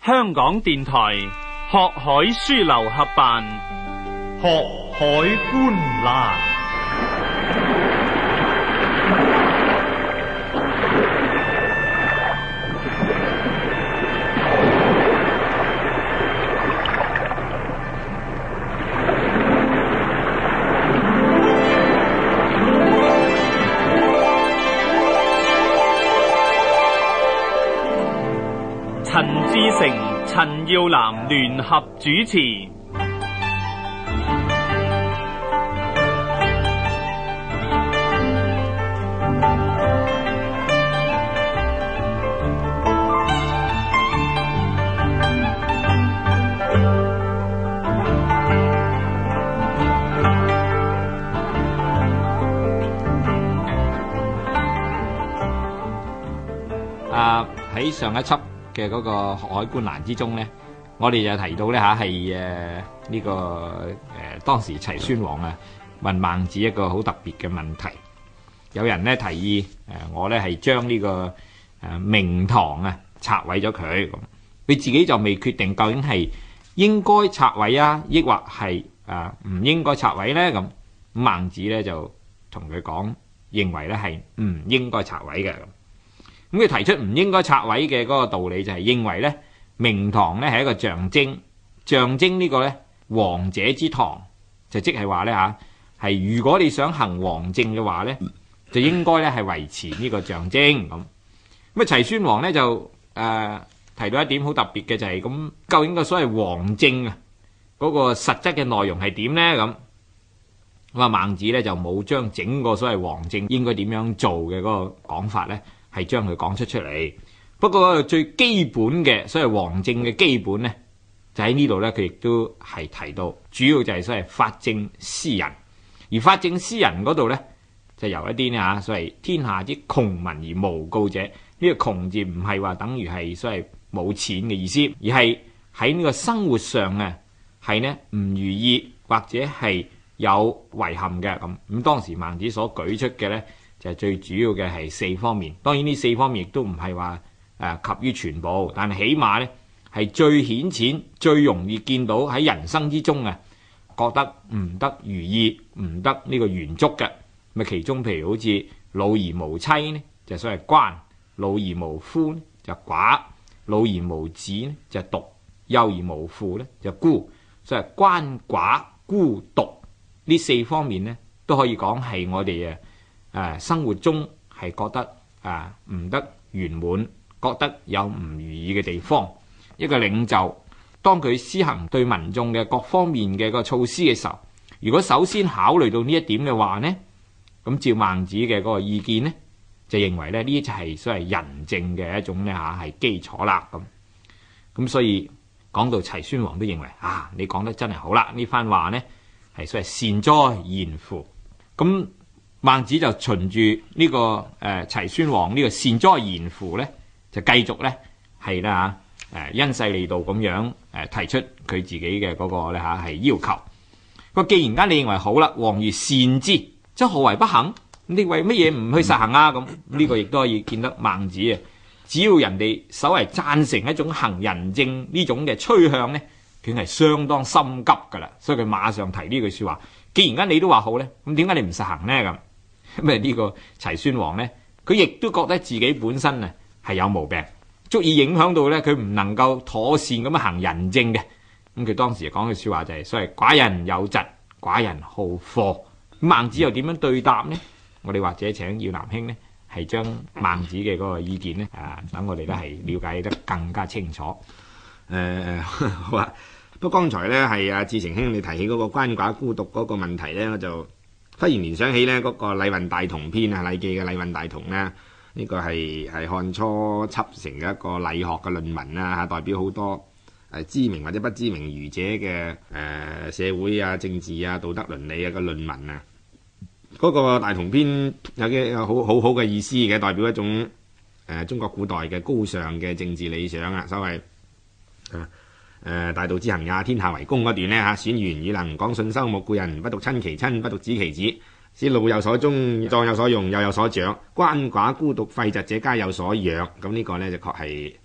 香港電台學海書樓合辦學海觀難。 陳志成、陳耀南聯合主持。 喺上一輯嘅嗰個學海觀難之中咧，我哋就提到咧係呢個當時齊宣王啊問孟子一個好特別嘅問題。有人咧提議我咧係將呢個明堂啊拆毀咗佢，咁佢自己就未決定究竟係應該拆毀啊，抑或係唔應該拆毀咧。咁孟子咧就同佢講，認為咧係唔應該拆毀嘅。咁佢提出唔應該拆毀嘅嗰個道理就係認為咧明堂咧係一個象徵，象徵呢個咧王者之堂，就即係話咧係如果你想行王政嘅話咧，就應該咧係維持呢個象徵咁。咁齊宣王咧就提到一點好特別嘅就係咁，究竟個所謂王政啊嗰個實質嘅內容係點咧？咁孟子咧就冇將整個所謂王政應該點樣做嘅嗰個講法咧，係將佢講出嚟。不過最基本嘅所謂王政嘅基本咧，就喺呢度咧，佢亦都係提到，主要就係所謂法正私仁。而法正私仁嗰度咧，就由一啲呢所謂天下之窮民而無告者。呢個窮字唔係話等於係所謂冇錢嘅意思，而係喺呢個生活上啊係呢唔如意或者係有遺憾嘅咁。咁當時孟子所舉出嘅咧，就係最主要嘅係四方面。當然呢四方面亦都唔係話及於全部，但係起碼咧係最顯淺、最容易見到喺人生之中啊，覺得唔得如意、唔得呢個圓足嘅。咁其中譬如好似老而無妻呢，就所謂關；老而無夫呢，就寡；老而無子呢，就獨；幼而無父呢，就孤。所謂關、寡、孤、獨呢四方面呢，都可以講係我哋生活中係覺得唔得圓滿，覺得有唔如意嘅地方。一個領袖當佢施行對民眾嘅各方面嘅個措施嘅時候，如果首先考慮到呢一點嘅話呢，咁照孟子嘅嗰個意見呢，就認為呢呢就係所謂仁政嘅一種呢係基礎啦。咁所以講到齊宣王都認為你講得真係好啦，呢番話呢係所謂善哉賢乎。咁孟子就循住呢個齊宣王呢個善哉賢乎咧，就繼續咧係啦因勢利導咁樣提出佢自己嘅嗰個咧係要求。佢既然間你認為好啦，王如善之，即何為不行？你為乜嘢唔去實行啊？咁呢個亦都可以見得孟子啊，只要人哋稍為贊成一種行仁政呢種嘅趨向咧，佢係相當心急噶啦，所以佢馬上提呢句說話。既然間你都話好咧，咁點解你唔實行咧？咁呢個齊宣王咧，佢亦都覺得自己本身啊係有毛病，足以影響到咧佢唔能夠妥善咁樣行仁政嘅。咁佢當時講嘅說話就係所謂寡人有疾，寡人好貨。孟子又點樣對答呢？我哋或者請耀南兄呢，係將孟子嘅嗰個意見呢，等我哋咧係了解得更加清楚。 好啊。不過剛才咧係志成兄你提起嗰個關寡孤獨嗰個問題咧，我就忽然聯想起咧嗰個《禮運大同篇》啊，《禮記》嘅《禮運大同》咧，呢個係漢初輯成嘅一個禮學嘅論文啦，代表好多知名或者不知名儒者嘅社會啊、政治啊、道德倫理啊嘅論文啊。嗰個《大同篇》有嘅好好嘅意思嘅，代表一種中國古代嘅高尚嘅政治理想啊，所謂大道之行也，天下為公嗰段呢，選賢與能，講信修睦，故人不獨親其親，不獨子其子，使老有所終，壯有所用，幼有所長，鰥寡孤獨廢疾者皆有所養。咁呢個呢，就確係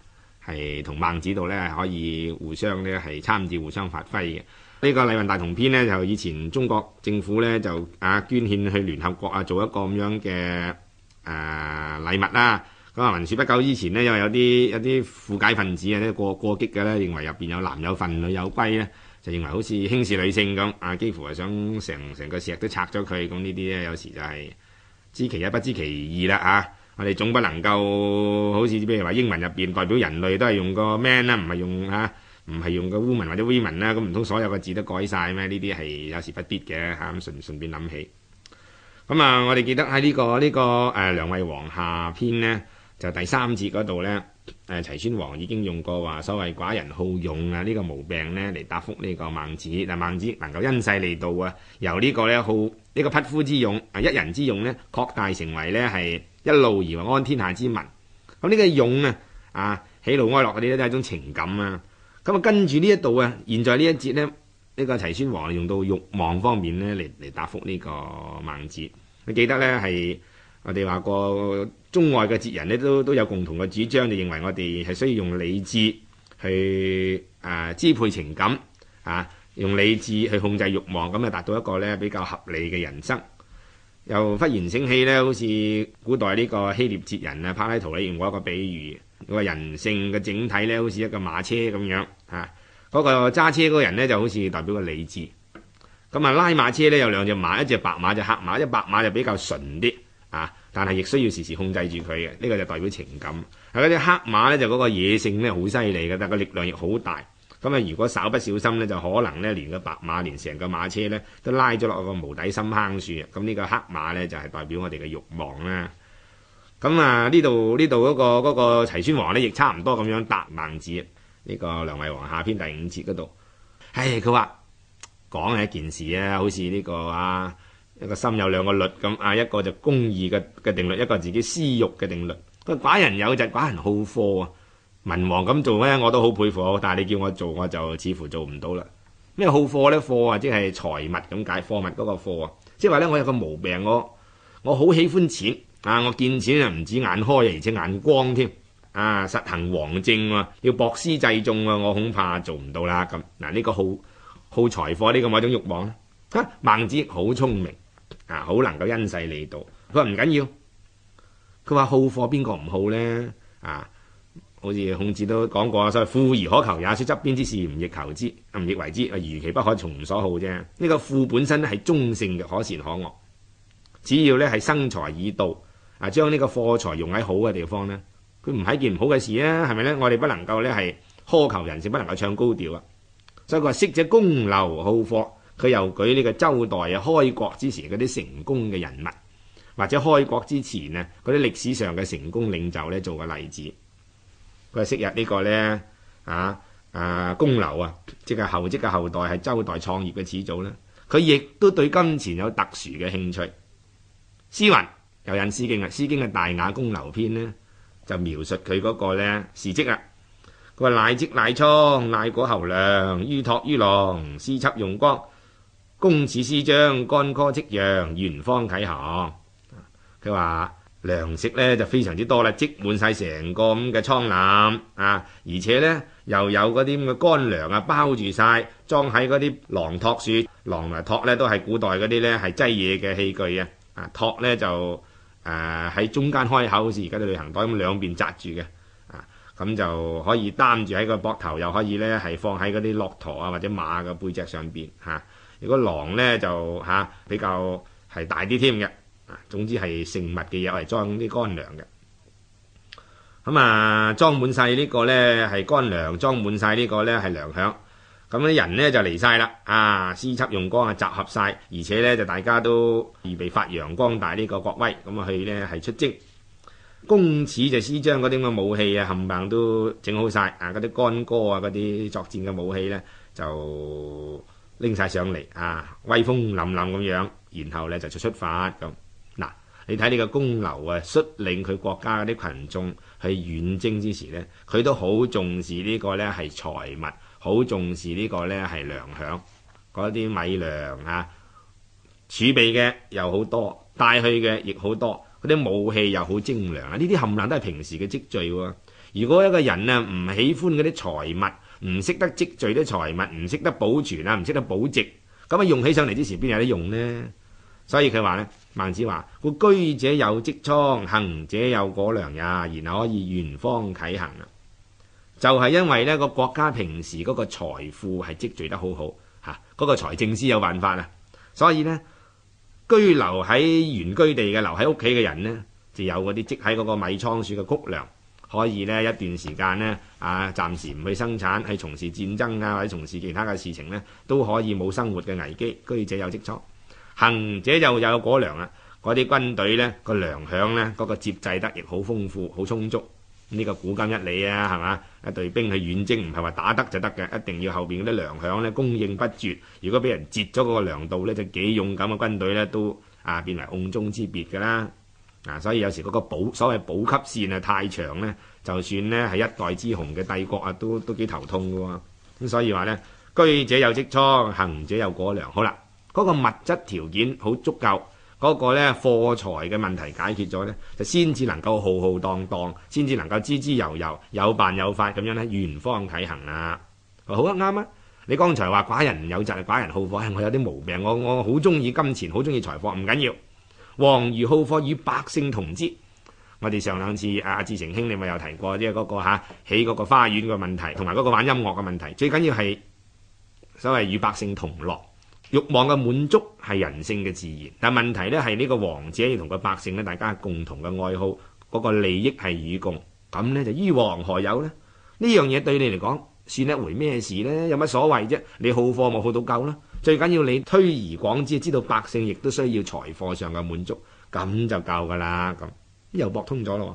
係同孟子度咧係可以互相咧係參照、互相發揮嘅。呢個《禮運大同篇》呢，就以前中國政府咧就捐獻去聯合國啊，做一個咁樣嘅禮物啦。咁啊，文書不久之前呢，因為有啲附解分子啊，過激嘅咧，認為入邊有男有份女有龜咧，就認為好似輕視女性咁啊，幾乎係想成個石都拆咗佢。咁呢啲咧有時就係知其一不知其二啦。我哋總不能夠好似譬如話英文入邊代表人類都係用個 man 啦，唔係用個 woman 或者 women 啦，咁唔通所有個字都改晒咩？呢啲係有時不必嘅嚇。咁順便諗起咁啊，我哋記得喺呢個梁惠王下篇呢，就第3節嗰度呢，齊宣王已經用過話所謂寡人好勇啊呢個毛病呢嚟答覆呢個孟子。但孟子能夠因勢利導啊，由呢個呢呢個匹夫之勇一人之勇呢，擴大成為呢係一路而安天下之民。咁呢個勇喜怒哀樂嗰啲都係一種情感啊。咁跟住呢一度啊，現在呢一節呢，呢個齊宣王用到欲望方面呢嚟答覆呢個孟子。你記得呢係我哋話過中外嘅哲人呢都有共同嘅主張，就認為我哋係需要用理智去支配情感用理智去控制欲望，咁啊達到一個呢比較合理嘅人生。又忽然醒起呢，好似古代呢個希臘哲人柏拉圖呢用過一個比喻，個人性嘅整體呢好似一個馬車咁樣嗰個揸車嗰個人呢就好似代表個理智。咁拉馬車呢有2隻馬，一隻白馬，一隻黑馬。一隻白馬就比較純啲但係亦需要時時控制住佢嘅，呢個就代表情感。嗰隻黑馬呢就嗰個野性呢好犀利嘅，但係個力量亦好大。咁如果稍不小心呢，就可能呢連個白馬連成個馬車呢都拉咗落個無底深坑處。咁呢個黑馬呢，就係代表我哋嘅慾望啦。咁呢度嗰個齊宣王呢，亦差唔多咁樣答孟子。呢個梁惠王下篇第5節嗰度，佢話講係一件事啊，好似呢個一個心有2個律咁一個就公義嘅定律，一個自己私欲嘅定律。佢寡人有就寡人好貨啊。文王咁做呢，我都好佩服，但係你叫我做，我就似乎做唔到啦。咩好貨呢？貨即係財物咁解，貨物嗰個貨啊，即係話呢，我有個毛病，我好喜歡錢我見錢啊唔止眼開，而且眼光添實行王政要博施濟眾我恐怕做唔到啦。咁呢個好財貨呢個某種慾望呢孟子好聰明好能夠因勢利導。佢話唔緊要，佢話好貨邊個唔好呢？好似孔子都講過，所謂富而可求也，說側邊之事唔亦求之，唔亦為之，如其不可，從所好啫。呢個富本身係中性嘅，可善可惡，只要呢係生財以道將呢個貨財用喺好嘅地方呢，佢唔係件唔好嘅事啊，係咪呢？我哋不能夠呢係苛求人性，不能夠唱高調啊。所以佢話昔者公劉好貨，佢又舉呢個周代開國之前嗰啲成功嘅人物，或者開國之前嗰啲歷史上嘅成功領袖呢做個例子。佢昔日呢個呢公劉即係後稷嘅後代，係周代創業嘅始祖呢，佢亦都對金錢有特殊嘅興趣。詩雲又引詩經詩經嘅大雅公劉篇呢，就描述佢嗰個呢事蹟啦。佢話乃積乃倉，乃果侯糧，於托於囊，施緝用光，公此詩章，干戈戚揚，元方啟行。佢話糧食呢就非常之多啦，積滿晒成個咁嘅倉籃而且呢又有嗰啲咁嘅乾糧包住晒，裝喺嗰啲囊托處。囊同埋托呢都係古代嗰啲呢係擠嘢嘅器具托呢就喺中間開口，好似而家啲旅行袋咁兩邊紮住嘅咁就可以擔住喺個膊頭，又可以呢係放喺嗰啲駱駝或者馬嘅背脊上邊如果囊呢就比較係大啲添嘅。總之係盛物嘅嘢，係裝啲乾糧嘅。咁裝滿晒呢個呢係乾糧，裝滿晒呢個呢係糧餉。咁啲人呢就嚟晒啦，施緝用光集合晒，而且呢就大家都預備發揚光大呢個國威，咁去呢係出征。公此就詩章嗰啲咁嘅武器冚唪唥都整好晒，嗰啲干戈嗰啲作戰嘅武器呢就拎晒上嚟，威風凜凜咁樣，然後呢就出發咁。你睇呢個公劉率領佢國家嗰啲群眾去遠征之時呢，佢都好重視呢個呢係財物，好重視呢個呢係糧餉，嗰啲米糧儲備嘅又好多，帶去嘅亦好多，嗰啲武器又好精良呢啲冚唪唥都係平時嘅積聚喎。 如果一個人啊唔喜歡嗰啲財物，唔識得積聚啲財物，唔識得保存啊，唔識得保值，咁啊用起上嚟之前邊有得用呢？所以佢話呢，孟子話：故居者有積倉，行者有果糧也，然後可以圓方啟行啦。就係因為呢個國家平時嗰個財富係積聚得好好嚇，嗰個財政司有辦法啊，所以呢，居留喺原居地嘅留喺屋企嘅人呢，就有嗰啲積喺嗰個米倉儲嘅穀糧，可以呢一段時間呢暫時唔去生產，去從事戰爭啊或者從事其他嘅事情呢，都可以冇生活嘅危機。居者有積倉，行者又有果糧啦。嗰啲軍隊呢個糧餉呢，嗰個接濟得亦好豐富好充足。呢個古今一理啊，係嘛？一隊兵去遠征唔係話打得就得嘅，一定要後邊嗰啲糧餉咧供應不絕。如果俾人截咗嗰個糧道咧，就幾勇敢嘅軍隊咧都變為甕中之鱉㗎啦。所以有時嗰個所謂補給線啊太長咧，就算呢係一代之雄嘅帝國啊，都幾頭痛㗎喎。咁所以話咧，居者有積倉，行者有果糧。好啦，嗰個物質條件好足夠。嗰個咧貨財嘅問題解決咗呢，就先至能夠浩浩蕩蕩，先至能夠滋滋悠悠，有辦有法咁樣呢，圓方啟行啦。好啊，啱啊！你剛才話寡人有疾，寡人好貨，我有啲毛病，我好中意金錢，好中意財貨，唔緊要。王如好貨，與百姓同之。我哋上兩次志成兄你咪有提過，即係嗰個起嗰個花園嘅問題，同埋嗰個玩音樂嘅問題，最緊要係所謂與百姓同樂。慾望嘅滿足係人性嘅自然，但問題呢係呢個王者要同個百姓呢，大家共同嘅愛好，嗰個利益係與共，咁呢就於王何有呢？呢樣嘢對你嚟講算一回咩事呢？有乜所謂啫？你好貨冇好到夠啦，最緊要你推而廣之，知道百姓亦都需要財貨上嘅滿足，咁就夠噶啦。咁又駁通咗咯。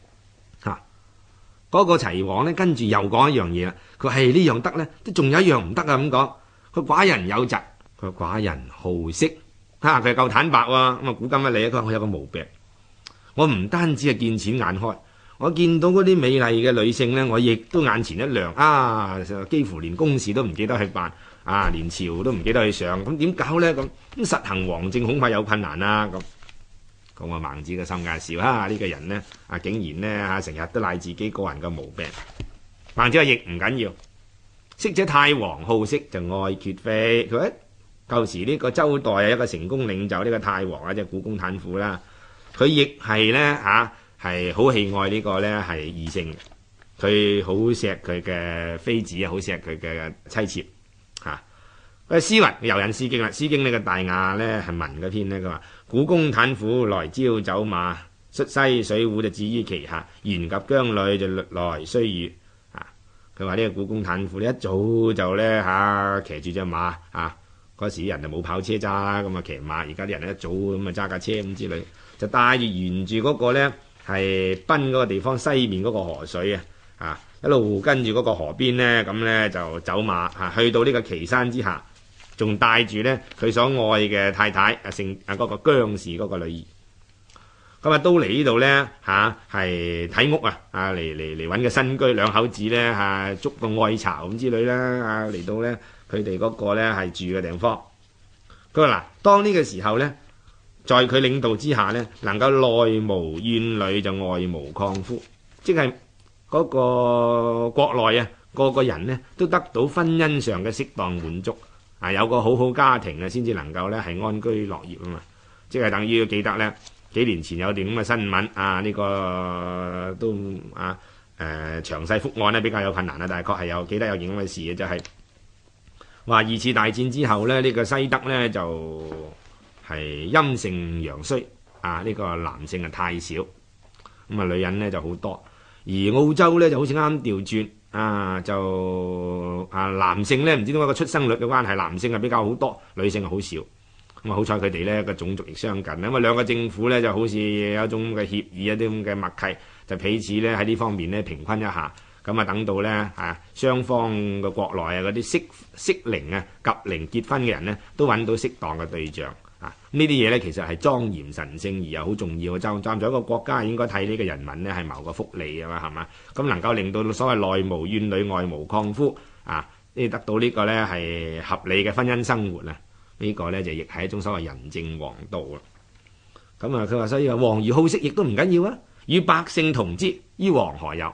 嗰個齊王呢，跟住又講一樣嘢啦。佢話係呢樣得呢，都仲有一樣唔得啊。咁講，佢寡人有疾。佢話寡人好色，佢係夠坦白喎。咁啊，古今一理，佢話我有個毛病，我唔單止係見錢眼開，我見到嗰啲美麗嘅女性呢，我亦都眼前一亮幾乎連公事都唔記得去辦連朝都唔記得去上，咁點搞呢？咁實行王政恐怕有困難啦。咁我孟子嘅心眼笑呢個人呢，竟然呢成日都賴自己個人嘅毛病。孟子話亦唔緊要，昔者太皇好色，就愛缺妃。佢話舊時呢個周代一個成功領袖，呢個太皇即係古公坦父啦，佢亦係呢係好喜愛呢個呢係異性，佢好錫佢嘅妃子，好錫佢嘅妻妾詩云又引詩經啦，詩經呢個大雅呢係文嗰篇呢，佢話古公坦父來朝走馬，率西水滸就置於其下，沿及江裏就來須臾。佢話呢個古公坦父呢一早就呢騎住隻馬嗰時人就冇跑車揸啦，咁騎馬。而家啲人一早咁揸架車咁之類，就帶住沿住嗰個呢係濱嗰個地方西面嗰個河水一路跟住嗰個河邊呢，咁呢就走馬去到呢個岐山之下，仲帶住呢佢所愛嘅太太嗰個姜氏嗰個女兒。咁都嚟呢度呢係睇屋嚟揾個新居，兩口子呢捉個愛巢咁之類啦嚟到呢佢哋嗰個呢係住嘅地方。佢話嗱，當呢個時候呢，在佢領導之下呢，能夠內無怨女就外無曠夫，即係嗰個國內個個人呢都得到婚姻上嘅適當滿足有個好好家庭先至能夠呢係安居樂業啊嘛。即係等於要記得呢。幾年前有段咁嘅新聞呢個都詳細覆案呢比較有困難但係確係有記得有件咁嘅事嘅，就係話二次大戰之後呢，呢個西德呢就係陰盛陽衰呢個男性太少，咁女人呢就好多，而澳洲呢就好似啱調轉就男性呢唔知點解個出生率嘅關係，男性係比較好多，女性係好少。咁好彩佢哋呢個種族亦相近，因為兩個政府呢就好似有一種嘅協議，一啲咁嘅默契，就彼此呢喺呢方面呢平均一下，咁等到呢雙方嘅國內嗰啲適齡及齡結婚嘅人呢都揾到適當嘅對象呢啲嘢呢其實係莊嚴神聖而又好重要，站在一個國家應該睇呢個人民呢係謀個福利啊嘛，係嘛？咁能夠令到所謂內無怨女外無曠夫得到呢個呢係合理嘅婚姻生活呢個呢就亦係一種所謂仁政王道啦。咁佢話所以王如好色亦都唔緊要與百姓同之，於王何有？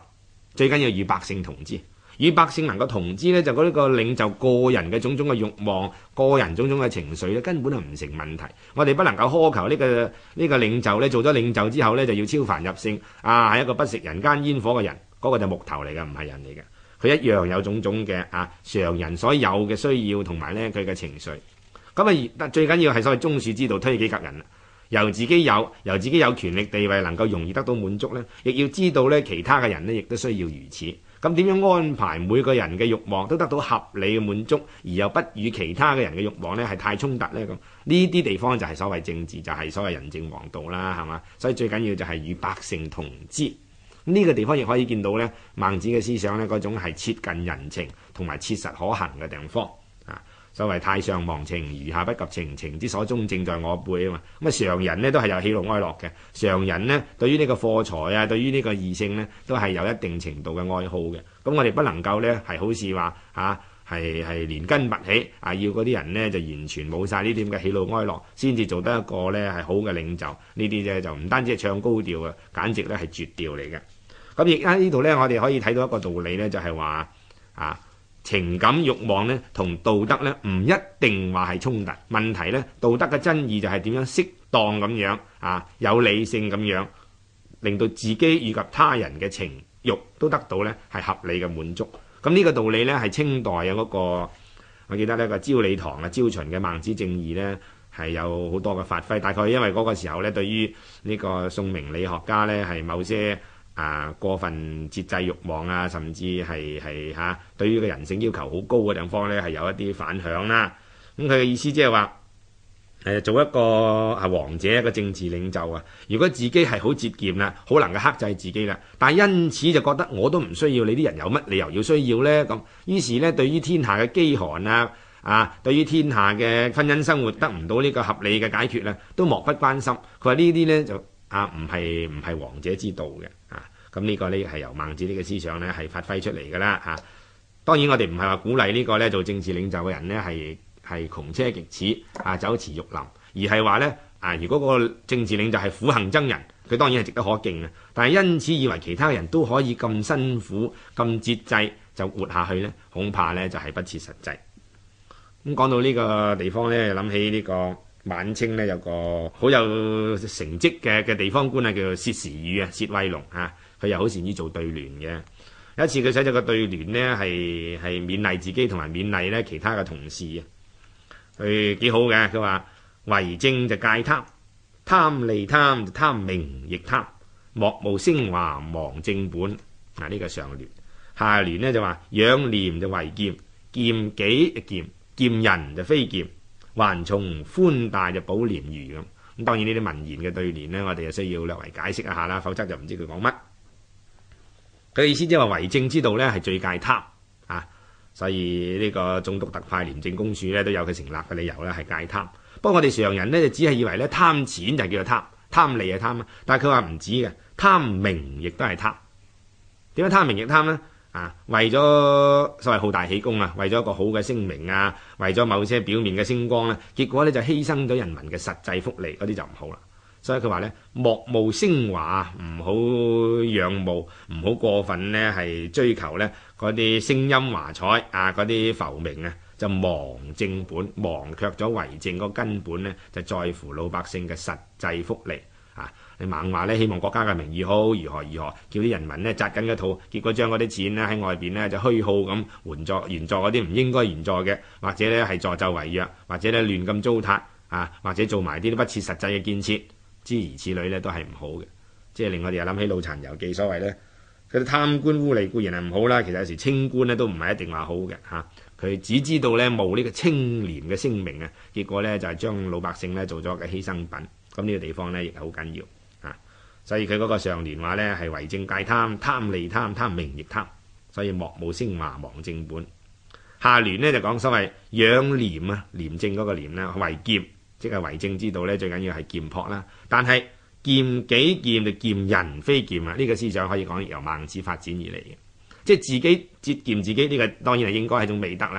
最緊要與百姓同治。與百姓能夠同知呢，就嗰個領袖個人嘅種種嘅慾望、個人種種嘅情緒咧，根本就唔成問題。我哋不能夠苛求呢個領袖咧，做咗領袖之後呢，就要超凡入聖啊，係一個不食人間煙火嘅人，嗰個就木頭嚟嘅，唔係人嚟嘅。佢一樣有種種嘅常人所有嘅需要同埋呢佢嘅情緒。咁啊，最緊要係所謂忠恕之道，推己及人。由自己有權力地位能夠容易得到滿足呢，亦要知道呢其他嘅人呢亦都需要如此。咁點樣安排每個人嘅慾望都得到合理嘅滿足，而又不與其他嘅人嘅慾望呢係太衝突呢？咁呢啲地方就係所謂政治，就係所謂仁政王道啦，係嘛？所以最緊要就係與百姓同知。呢個地方亦可以見到呢，孟子嘅思想呢嗰種係切近人情同埋切實可行嘅地方啊。所謂太上忘情，餘下不及情，情之所鍾，正在我輩啊嘛。咁啊，常人呢都係有喜怒哀樂嘅。常人呢對於呢個貨財啊，對於呢個異性呢，都係有一定程度嘅愛好嘅。咁我哋不能夠呢係好似話係連根拔起啊，要嗰啲人呢就完全冇晒呢啲咁嘅喜怒哀樂，先至做得一個呢係好嘅領袖。呢啲啫就唔單止係唱高調啊，簡直呢係絕調嚟嘅。咁亦喺呢度呢，我哋可以睇到一個道理呢，就係話情感慾望呢同道德呢唔一定話係衝突。問題呢，道德嘅真義就係點樣適當咁樣有理性咁樣，令到自己以及他人嘅情慾都得到呢係合理嘅滿足。咁呢個道理呢係清代嗰個，我記得呢個焦理堂焦循嘅孟子正義呢係有好多嘅發揮。大概因為嗰個時候呢，對於呢個宋明理學家呢係某些過分節制慾望啊，甚至係對於個人性要求好高嘅地方呢係有一啲反響啦。咁佢嘅意思即係話做一個王者，一個政治領袖啊，如果自己係好節儉啦，好能夠克制自己啦，但係因此就覺得我都唔需要你啲人，有乜理由要需要呢？咁於是呢，對於天下嘅饑寒對於天下嘅婚姻生活得唔到呢個合理嘅解決呢，都漠不關心。佢話呢啲呢，就唔係王者之道嘅。咁呢個呢係由孟子呢個思想呢係發揮出嚟㗎啦。當然我哋唔係話鼓勵呢個呢做政治領袖嘅人呢係窮奢極侈酒池肉林，而係話呢如果個政治領袖係苦行僧人，佢當然係值得可敬嘅。但係因此以為其他人都可以咁辛苦咁節制就活下去呢，恐怕呢就係不切實際。咁講到呢個地方呢，諗起呢個晚清呢有個好有成績嘅地方官叫做薛時雨薛威龍佢又好善於做對聯嘅。有一次佢寫咗個對聯呢，係勉勵自己同埋勉勵呢其他嘅同事佢幾好嘅。佢話為政就戒貪，貪利貪，貪名亦貪，莫慕聲華忘正本。呢個上聯。下聯呢就話養廉就為儉，儉己儉，儉人就非儉，還從寬大就保廉餘咁。咁當然呢啲文言嘅對聯呢，我哋就需要略為解釋一下啦，否則就唔知佢講乜。佢意思即係話為政之道呢係最戒貪所以呢個總督特派廉政公署呢都有佢成立嘅理由呢係戒貪。不過我哋常人呢就只係以為呢貪錢就叫做貪，貪利係貪，但係佢話唔止嘅，貪名亦都係貪。點解貪名亦貪呢？為咗所謂好大喜功為咗一個好嘅聲名為咗某些表面嘅星光結果呢就犧牲咗人民嘅實際福利，嗰啲就唔好啦。所以佢話呢，莫慕聲華，唔好仰慕，唔好過分呢係追求呢嗰啲聲音華彩嗰啲浮名就忘正本，忘卻咗為政嗰根本呢，就在乎老百姓嘅實際福利你猛話呢，希望國家嘅名譽好，如何，叫啲人民呢紮緊一套，結果將嗰啲錢呢喺外邊呢就虛耗咁援助嗰啲唔應該援助嘅，或者呢係助紂為虐，或者呢亂咁糟蹋或者做埋啲不切實際嘅建設，諸如此類呢都係唔好嘅。即係令我哋又諗起《老殘遊記》所謂呢，佢哋貪官污吏固然係唔好啦，其實有時清官呢都唔係一定話好嘅佢只知道呢冒呢個清廉嘅聲名結果呢就係將老百姓呢做咗個犧牲品。咁呢個地方呢亦係好緊要所以佢嗰個上聯話呢係為政戒貪，貪利貪，貪名亦貪，所以莫慕聲華忘正本。下聯呢就講所謂養廉廉政嗰個廉呢為儉，即係為政之道呢最緊要係儉樸啦。但係儉己儉就儉人非儉呢個思想可以講由孟子發展而嚟嘅，即係自己節儉自己呢個當然係應該係一種美德啦。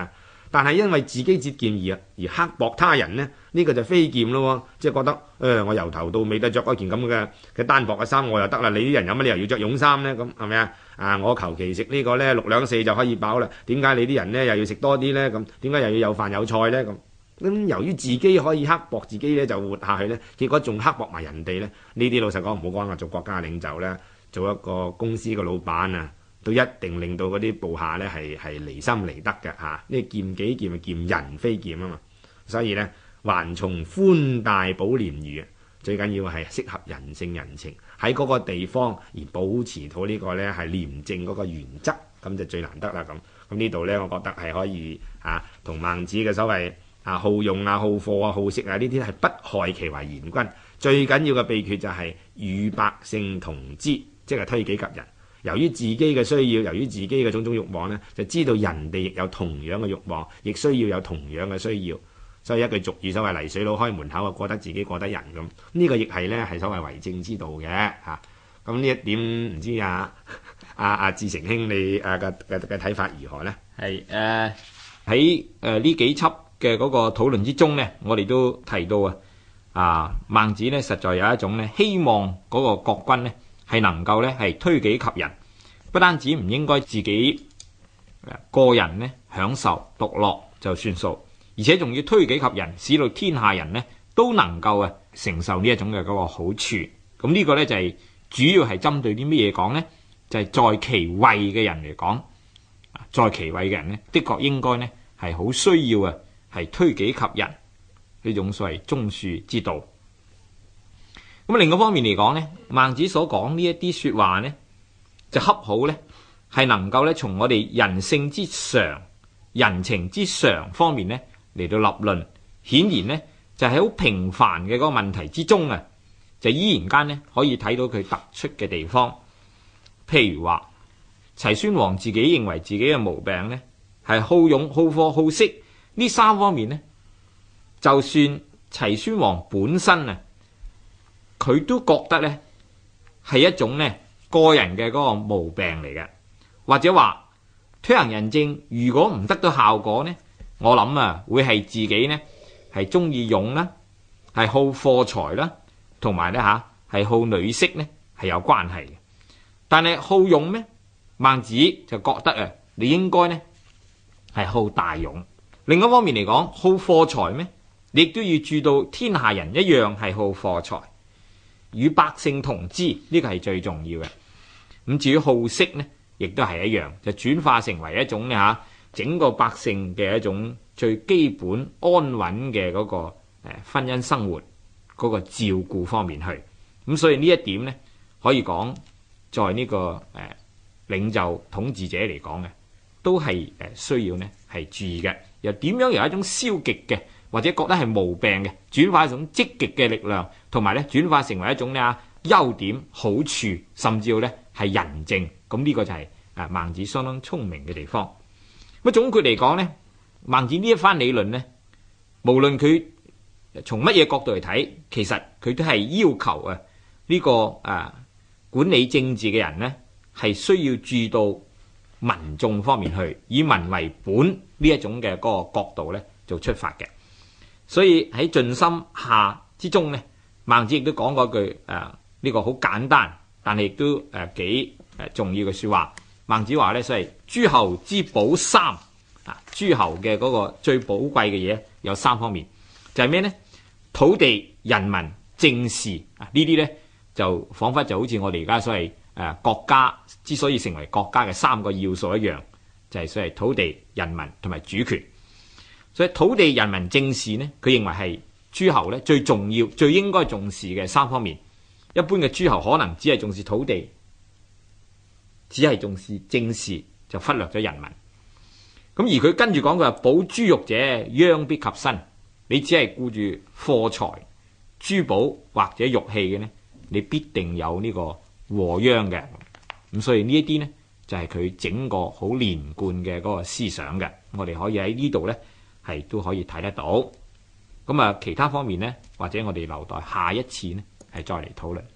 但係因為自己節儉而刻薄他人呢，呢個就非儉咯。即係覺得我由頭到尾都着嗰件咁嘅單薄嘅衫我又得啦，你啲人有乜理由要着絨衫呢？咁係咪啊？我求其食呢個呢6兩4就可以飽啦，點解你啲人呢又要食多啲呢？咁點解又要有飯有菜呢？咁由於自己可以刻薄自己呢，就活下去呢，結果仲刻薄埋人哋呢。呢啲老實講唔好講話做國家領袖呢，做一個公司嘅老闆啊，都一定令到嗰啲部下呢係離心離德嘅嚇。呢儉己儉係儉人非儉啊嘛。所以呢，還從寬大保廉恥，最緊要係適合人性人情，喺嗰個地方而保持到呢個呢係廉政嗰個原則，咁就最難得啦。咁呢度呢，我覺得係可以同孟子嘅所謂好用好貨好色呢啲係不害其為賢君。最緊要嘅秘訣就係與百姓同之，即係推己及人。由於自己嘅需要，由於自己嘅種種慾望呢，就知道人哋亦有同樣嘅慾望，亦需要有同樣嘅需要。所以一句俗語所謂泥水佬開門口啊，過得自己過得人咁。呢個亦係呢係所謂為政之道嘅嚇。咁呢一點唔知志成兄你嘅睇法如何呢？ 係喺呢幾輯嘅嗰個討論之中呢，我哋都提到孟子呢實在有一種呢希望嗰個國君呢係能夠呢係推己及人，不單止唔應該自己個人呢享受獨樂就算數，而且仲要推己及人，使到天下人呢都能夠承受呢一種嘅嗰個好處。咁呢個呢就係主要係針對啲咩嘢講呢？就係在其位嘅人嚟講，在其位嘅人呢，的確應該呢係好需要係推己及人呢種所謂忠恕之道。咁另一方面嚟講呢，孟子所講呢一啲說話呢，就恰好呢係能夠呢從我哋人性之常、人情之常方面呢嚟到立論。顯然呢就係好平凡嘅嗰個問題之中就依然間呢可以睇到佢突出嘅地方。譬如話齊宣王自己認為自己嘅毛病呢係好勇、好貨、好色呢三方面呢，就算齊宣王本身佢都覺得呢係一種呢個人嘅嗰個毛病嚟嘅，或者話推行仁政如果唔得到效果呢，我諗會係自己呢係中意勇啦，係好貨財啦，同埋呢係好女色呢係有關係嘅。但係好勇咩？孟子就覺得你應該呢係好大勇。另一方面嚟講，好貨財咩？你亦都要注到天下人一樣係好貨財，與百姓同之，呢個係最重要嘅。咁至於好色呢，亦都係一樣，就轉化成為一種呢整個百姓嘅一種最基本安穩嘅嗰個婚姻生活嗰個照顧方面去。咁所以呢一點呢，可以講在呢個領袖統治者嚟講都係需要呢係注意嘅。又點樣由一種消極嘅或者覺得係毛病嘅，轉化一種積極嘅力量，同埋呢轉化成為一種呢優點好處，甚至乎呢係仁政。咁呢個就係孟子相當聰明嘅地方。咁總括嚟講呢，孟子呢一番理論呢，無論佢從乜嘢角度嚟睇，其實佢都係要求呢個管理政治嘅人呢，係需要注意到民眾方面去，以民為本呢一種嘅嗰個角度呢做出發嘅。所以喺盡心下之中呢，孟子亦都講過一句呢個好簡單，但係亦都幾重要嘅說話。孟子話呢，所謂諸侯之寶三，諸侯嘅嗰個最寶貴嘅嘢有三方面，就係咩呢？土地、人民、政事呢啲呢，就彷彿就好似我哋而家所謂國家之所以成為國家嘅三個要素一樣，就係所謂土地、人民同埋主權。所以土地、人民、政事呢，佢認為係諸侯呢最重要、最應該重視嘅三方面。一般嘅諸侯可能只係重視土地，只係重視政事，就忽略咗人民。咁而佢跟住講佢話：保珠玉者，殃必及身。你只係顧住貨財、珠寶或者玉器嘅呢，你必定有呢個禍殃嘅。咁所以呢一啲呢，就係佢整個好連貫嘅嗰個思想嘅。我哋可以喺呢度呢，係都可以睇得到。咁其他方面呢，或者我哋留待下一次呢，係再嚟討論。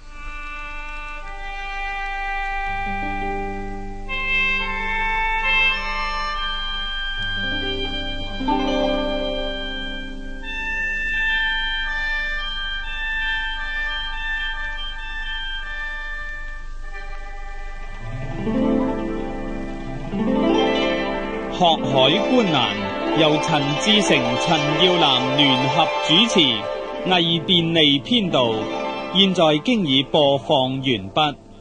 學海觀難，由陳志成、陳耀南聯合主持，魏便利編導。現在經已播放完畢。